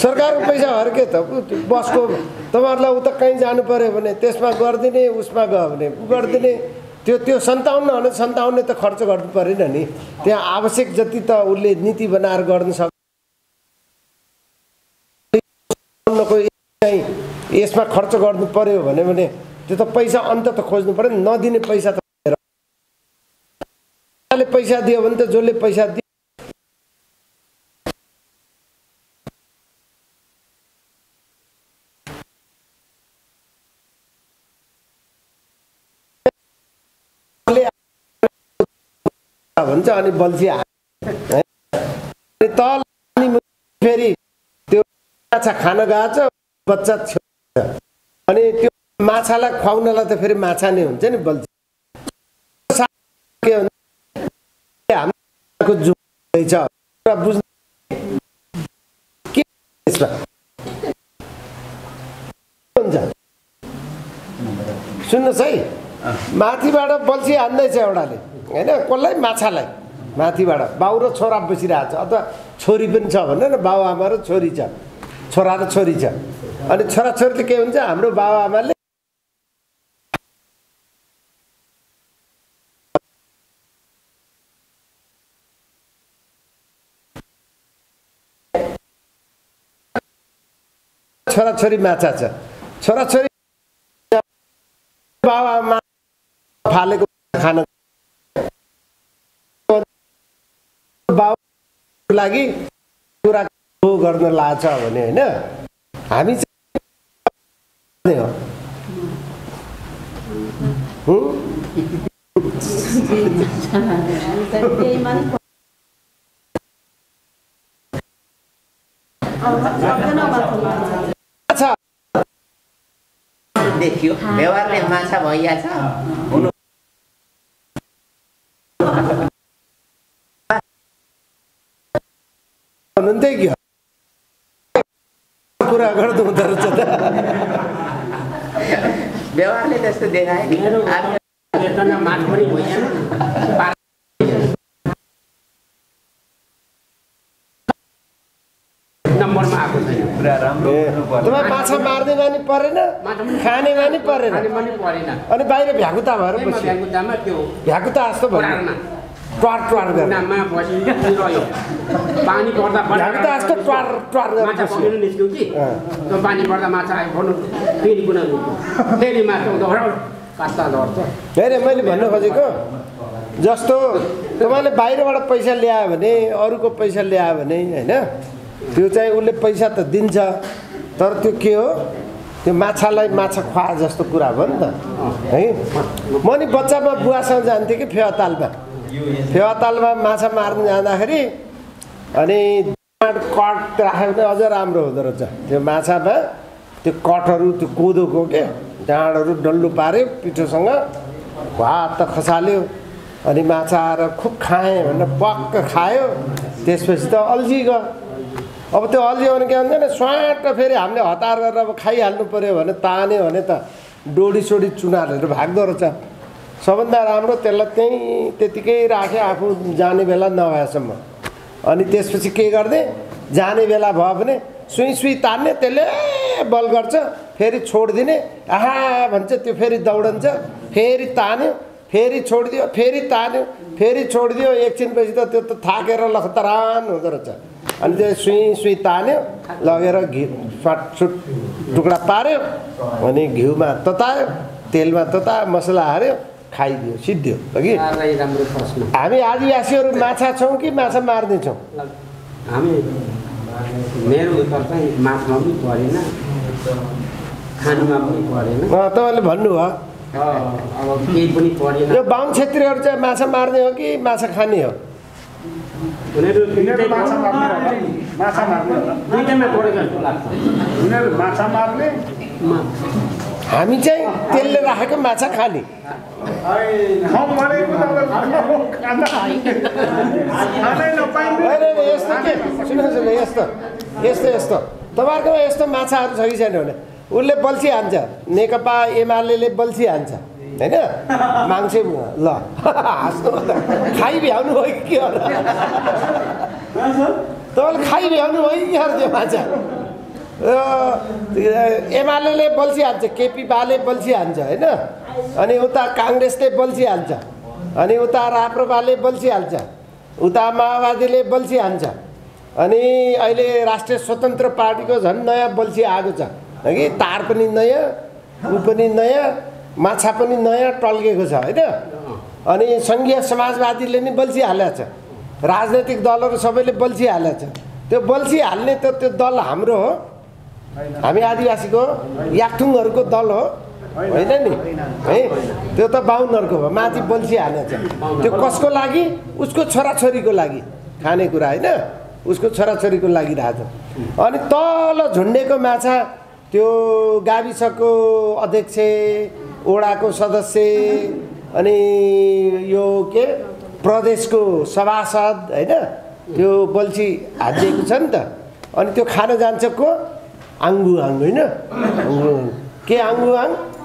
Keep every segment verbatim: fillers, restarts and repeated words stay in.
सरकारको पैसा हर्के त बसको तपाईँहरूलाई उता कहीँ जानु पर्यो भने त्यसमा गरिदिने उसमा गयो भने गरिदिने त्यो त्यो सन्ताउन्न भने सन्ताउन्न त खर्च गर्नु परेन नि त्यहाँ आवश्यक जति त उसले नीति बनाएर गर्न सक्छ यसमा खर्च गर्नु पर्यो भने भने त्यो त पैसा अन्त त खोज्नु पर्यो नदिने पैसा त पैसा दियो भने त जसले पैसा दियो भन्छ अनि बल्छी तल फेरि त्यो माछा खान गएछ बच्चा अनि त्यो माछालाई खुवाउनलाई त फेरि माछा नै हुन्छ नि बल्छी हाम्रो जुछ बुझ्नु के हुन्छ सुन्नुहोस् है माथिबाट बल्छी हान्दैछ एउटाले हैन कसलाई माछालाई माथिबाट बाउ र छोरा बसिरहेको छ अथवा छोरी पनि छ भन्नु न बाउ आमा र छोरी छ छोरा र छोरी छ अनि छोराछोरीले के हुन्छ हाम्रो बाउ आमाले छोराछोरी माछा छ छोराछोरी बाउ आमा फालेको खाना बाउको लागि कुरा गर्न लाग्छ भने होइन हामी चाहिँ हो अच्छा देखियो व्यवहारले माछा भइहाल्छ हुनु हुनुहुन्थ्यो कि कुरा गर्दो हुँदो रहेछ त व्यवहारले त्यस्तो देखाए नि नम्बरमा आएको छैन पुरा राम्रो तपाईँ माछा मार्ने मानि परेन खाने मानि परेन अनि बाहिर भ्याकुता भएर बस्यो भ्याकुता जस्तो भयो ट्वार ट्वार गरेर पानी पर्दा भ्याकुता जस्तो ट्वार ट्वार गरेर निस्क्यो कि पानी पर्दा माछा आयो भन्नु फेरि कुन फेरि माछा कास्ता झर्छ हेरे मैले भन्नु खोजेको जस्तो तपाईँले बाहिरबाट पैसा ल्यायो भने अरूको पैसा ल्यायो भने होइन त्यो चाहिँ उसले पैसा त दिन्छ तर त्यो के हो त्यो माछालाई माछा खुवा जस्तो कुरा भयो नि त है म नि बच्चामा बुवासँग जान्थेँ कि फेवातालमा फेवातालमा माछा मार्न जाँदाखेरि अनि कट राख्यो भने अझ राम्रो हुँदो रहेछ त्यो माछामा त्यो कटहरू त्यो कोदोको के डाँडहरू डल्लो पार्यो पिठोसँग भात त खसाल्यो अनि माछा आएर खुब खाएँ भनेर पक्क खायो त्यसपछि त अल्झिगयो अब त्यो अल्झियो भने के हुन्छ नि स्वाट फेरि हामीले हतार गरेर अब खाइहाल्नु पऱ्यो भने तान्यो भने त डोडी सोडी चुनारहरू भाग्दो रहेछ सबभन्दा राम्रो त्यसलाई त्यहीँ त्यतिकै राखेँ आफू जाने बेला नभएसम्म अनि त्यसपछि के गर्दै जाने बेला भयो भने सुई सुई तान्ने त्यसले बल गर्छ फेरि छोडिदिने आहा भन्छ त्यो फेरि दौडन्छ फेरि तान्यो फेरि छोडिदियो फेरि तान्यो फेरि छोडिदियो एकछिनपछि त त्यो त थाकेर लखतरान हुँदो रहेछ अनि त्यो सुई सुई तान्यो लगेर घिउ फाटसुट टुक्रा पार्यो अनि घिउमा ततायो तेलमा ततायो मसला हाल्यो खाइदियो सिद्धियो कि राम्रो प्रश्न हामी आदिवासीहरू माछा छौँ कि माछा मार्ने छौँ हामी मेरो उत्तर चाहिँ माछामा पनि परेन खानुमा पनि परेन तपाईँले भन्नुभयो अब केही पनि परेन यो बाहुन क्षेत्रीहरू चाहिँ माछा मार्ने हो कि माछा खाने हो उनीहरू माछा मार्ने माछा मार्ने दुईटैमा परेको जस्तो लाग्छ उनीहरू माछा मार्ने हामी चाहिँ तेलले राखेको माछा खाने यस्तो के सुन्नुहोस् न यस्तो यस्तो यस्तो तपाईँहरूकोमा यस्तो माछाहरू छ कि छैन भने उसले बल्छी हान्छ नेकपा एमाले बल्छी हान्छ होइन मान्छे ल हाँस्नु खाइ भ्याउनु भयो कि के हो तपाईँले खाइ भ्याउनु भयो कि त्यो माछा एमाले बल्छी हान्छ, केपी बाले बल्छी हान्छ होइन, अनि उता काङ्ग्रेसले बल्छी हान्छ, अनि उता राप्रपाले बल्छी हाल्छ, उता माओवादीले बल्छी हान्छ, अनि अहिले राष्ट्रिय स्वतन्त्र पार्टीको झन् नयाँ बल्छी आएको छ कि तार पनि नयाँ, ऊ पनि नयाँ, माछा पनि नयाँ टल्केको छ होइन। अनि सङ्घीय समाजवादीले नि बल्छी हालेको छ, राजनैतिक दलहरू सबैले बल्छी हालेको छ। त्यो बल्छी हाल्ने त त्यो दल हाम्रो हो, हामी आदिवासीको याक्थुङहरूको दल हो होइन नि है, त्यो त बाहुनहरूको हो। माथि बल्छी हालेको छ, त्यो कसको लागि? उसको छोराछोरीको लागि खाने कुरा होइन, उसको छोराछोरीको लागि राख्छ। अनि तल झुन्डेको माछा त्यो गाविसको अध्यक्ष, ओडाको सदस्य, अनि यो के प्रदेशको सभासद होइन, त्यो बल्छी हालिदिएको छ नि त। अनि त्यो खान जान्छ को? आङ्गुआङ होइन, के आङ्गुआङ?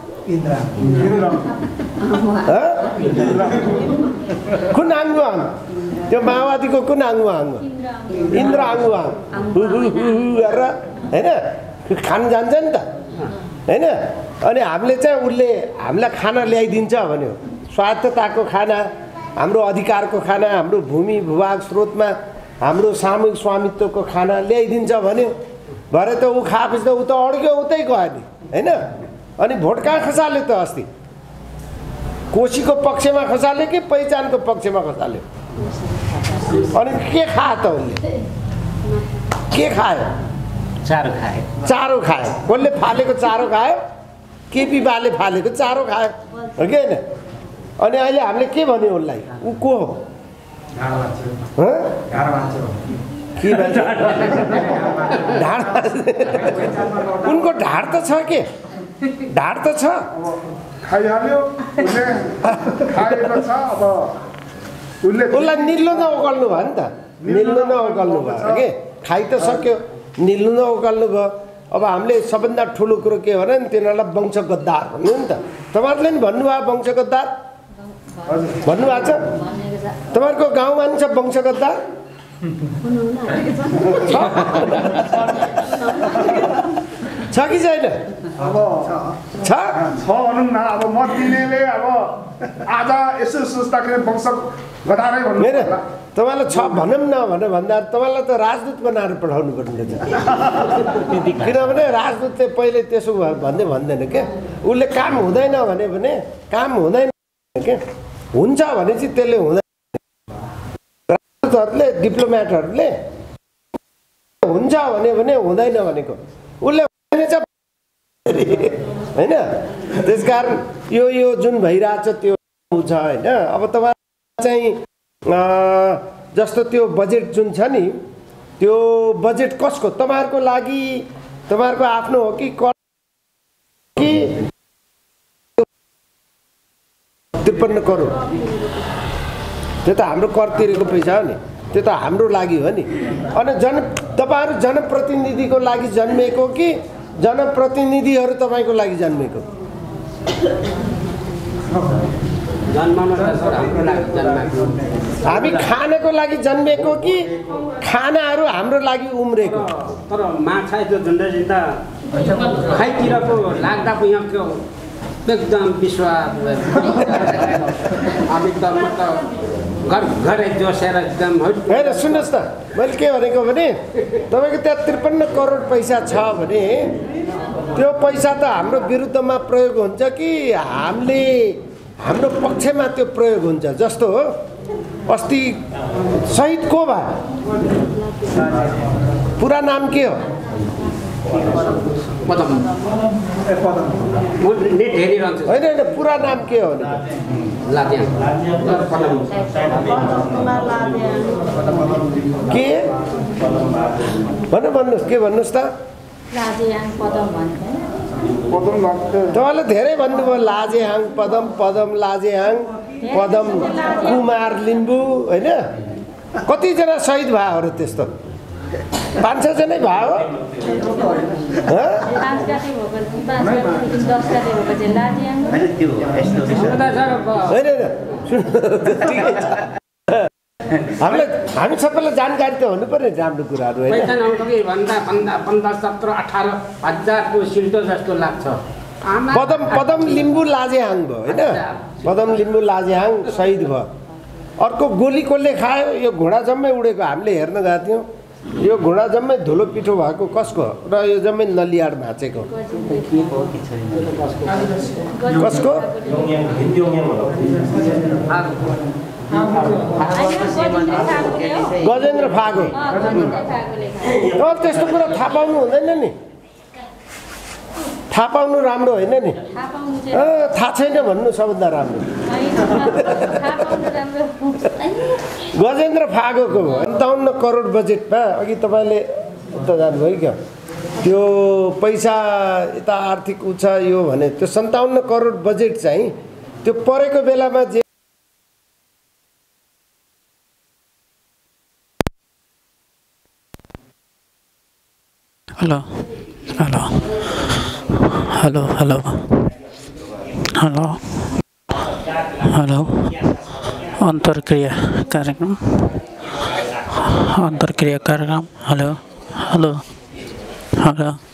कुन आङ्गुआङ? त्यो माओवादीको कुन आङ्गुआङ? इन्द्र आङ्गुआङ गरेर होइन खान जान्छ नि त होइन। अनि हामीले चाहिँ उसले हामीलाई खाना ल्याइदिन्छ भन्यो, स्वायत्तताको खाना, हाम्रो अधिकारको खाना, हाम्रो भूमि भूभाग स्रोतमा हाम्रो सामूहिक स्वामित्वको खाना ल्याइदिन्छ भन्यो। भरे त ऊ खाएपछि त ऊ त अड्क्यो, उतै गयो नि होइन। अनि भोट कहाँ खसाल्यो त? अस्ति कोशीको पक्षमा खसाल्यो कि पहिचानको पक्षमा खसाल्यो? अनि के खायो त उसले? के खायो? चारो खायो। चारो खायो। कसले फालेको चारो खायो? केपी बाले फालेको चारो खायो हो कि होइन? अनि अहिले हामीले के भन्यो उसलाई? ऊ को हो? के भन्छ? ढाड उनको ढाड त छ के? ढाड त छ, खाइहाल्यो उसले, खाएको छ। अब उसले उसलाई निल्लो नउकाल्नु भयो नि त, निल्नु नउकाल्नु भयो कि खाइ त सक्यो, निल्नु नउकाल्नु भयो। अब हामीले सबभन्दा ठुलो कुरो के भने नि तिनीहरूलाई वंश गद्दार भन्नु नि त। तपाईँहरूले नि भन्नुभयो वंश गद्दार भन्नुभएको छ? तपाईँहरूको गाउँमा नि छ वंश गद्दार? छ कि छैन? अब छ छ भनौँ न। अब मत दिनेले अब आज यसो सोच्दाखेरि वंश गदारै भन्नु होइन, तपाईँलाई छ भनौँ न भनेर भन्दा तपाईँलाई त राजदूत बनाएर पठाउनु पर्ने छ। किनभने राजदूतले पहिले त्यसो भन्दै भन्दैन क्या, उसले काम हुँदैन भने भने काम हुँदैन क्या, हुन्छ भने चाहिँ त्यसले हुँदैन। राजदूतहरूले डिप्लोमेटहरूले हुन्छ भने भने हुँदैन भनेको उसले होइन। त्यसकारण यो यो जुन भइरहेछ त्यो छ होइन। अब तपाईँ चाहिँ जस्तो त्यो बजेट जुन छ नि, त्यो बजेट कसको? तपाईँहरूको लागि, तपाईँहरूको आफ्नो हो कि कि त्रिपन्न करोड? त्यो त हाम्रो कर तिरेको पैसा हो नि, त्यो त हाम्रो लागि हो नि। अनि जन तपाईँहरू जनप्रतिनिधिको लागि जन्मेको कि जनप्रतिनिधिहरू तपाईँको लागि जन्मेको? हामी खानको लागि जन्मेको कि खानाहरू हाम्रो लागि उम्रेको? तर माछा त्यो झन्डै जिन्दा खाइतिरको लाग्दा पो यहाँ त्यो एकदम विश्वास अब एकदम म त घर घरै जोसेर एकदम होइन। सुन्नुहोस् न, मैले के भनेको भने तपाईँको त्यहाँ त्रिपन्न करोड पैसा छ भने त्यो पैसा त हाम्रो विरुद्धमा प्रयोग हुन्छ कि हामीले हाम्रो पक्षमा त्यो प्रयोग हुन्छ? जस्तो हो अस्ति शहीद को भयो? पुरा नाम के हो? होइन होइन, पुरा नाम के हो? के भन्नु भन्नुहोस्, के भन्नुहोस् त? तपाईँले धेरै भन्नुभयो लाजेहाङ पदम, पदम लाजेहाङ पदम कुमार लिम्बू होइन। कतिजना शहीद भयो अरू? त्यस्तो पाँच छजनै भयो। होइन हामीलाई हामी सबैलाई जानकारी त हुनु पर्यो राम्रो कुराहरू होइन पैसा नआउँछ कि भन्दा भन्दा पन्ध्र सत्र अठार हजारको सिल्टो जस्तो लाग्छ आमा पदम पदम लिम्बू लाजेहाङ भयो होइन पदम लिम्बू लाजेहाङ शहीद भयो अर्को गोली कसले खायो यो घोडा जम्मै उडेको हामीले हेर्न गएको थियौँ यो घोडा जम्मै धुलो पिठो भएको कसको र यो जम्मै नलियाड भाँचेको कसको गजेन्द्र फागो त्यस्तो कुरा थाहा पाउनु हुँदैन नि थाहा पाउनु राम्रो होइन नि थाहा छैन भन्नु सबभन्दा राम्रो गजेन्द्र फागोको सन्ताउन्न करोड बजेटमा अघि तपाईँले उता जानुभयो क्या त्यो पैसा यता आर्थिक उ छ यो भने त्यो सन्ताउन्न करोड बजेट चाहिँ त्यो परेको बेलामा जे hello hello hello hello hello hello अन्तर्क्रिया कार्यक्रम अन्तर्क्रिया कार्यक्रम हेलो हेलो हेलो